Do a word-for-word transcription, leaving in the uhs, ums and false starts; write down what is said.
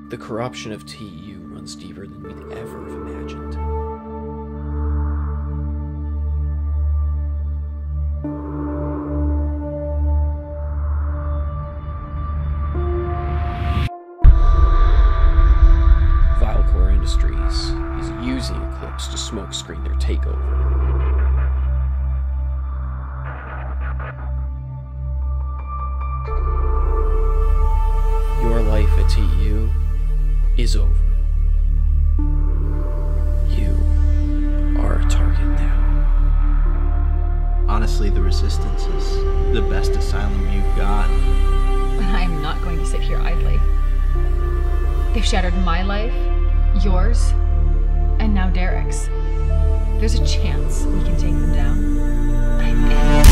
The corruption of T U runs deeper than we'd ever have imagined. Vilecore Industries is using Eclipse to smokescreen their takeover. Your life at T U is over. You are a target now. Honestly, the Resistance is the best asylum you've got. But I am not going to sit here idly. They've shattered my life, yours, and now Derek's. There's a chance we can take them down. I'm in.